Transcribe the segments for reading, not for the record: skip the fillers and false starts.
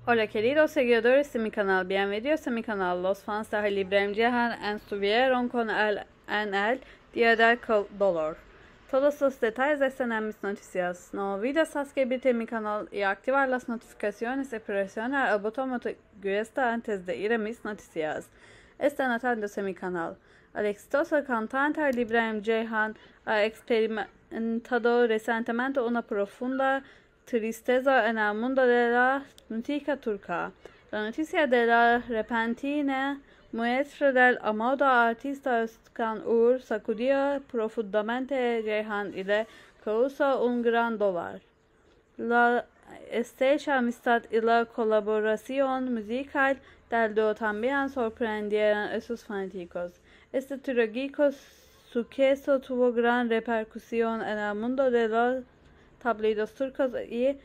Hola queridos seguidores de mi canal, bienvenidos a mi canal. Los fans de Ibrahim Ceyhan estuvieron con él en el Día del Dolor. Todos los detalles están en mis noticias. No olvides suscribirte a mi canal y activar las notificaciones y presionar el botón motorista antes de ir a mis noticias. Están atentos a mi canal. El exitoso cantante Ibrahim Ceyhan ha experimentado recientemente una profunda tristeza en el mundo de la música turca. La noticia de la repentina muestra del amado artista Özkan Uğur sacudió profundamente a Ceyhan y le causó un gran dolor. La estrecha amistad y la colaboración musical del dúo también sorprendieron a sus fanáticos. Este trágico suceso tuvo gran repercusión en el mundo de los tabloides turcos y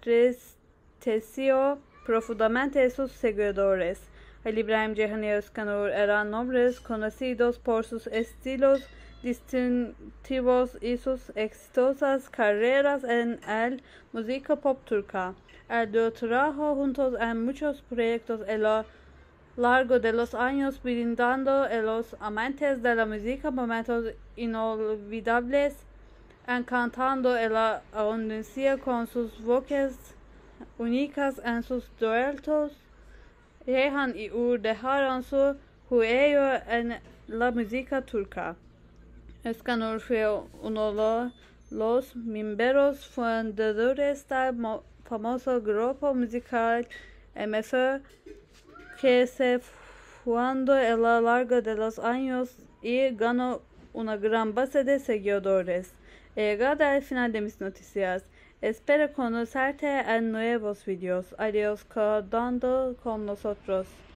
entristeció profundamente a sus seguidores. Ibrahim Ceyhan y Özkan Uğur eran nombres conocidos por sus estilos distintivos y sus exitosas carreras en el música pop turca. El dúo trabajó juntos en muchos proyectos a lo largo de los años, brindando a los amantes de la música momentos inolvidables, encantando a la audiencia con sus voces únicas en sus duetos. Ceyhan y Uğur dejaron su huella en la música turca. Özkan Uğur fue uno de los miembros fundadores del famoso grupo musical MF, que se fundó a lo largo de los años y ganó una gran base de seguidores. He llegado al final de mis noticias. Espero conocerte en nuevos videos. Adiós, quedando con nosotros.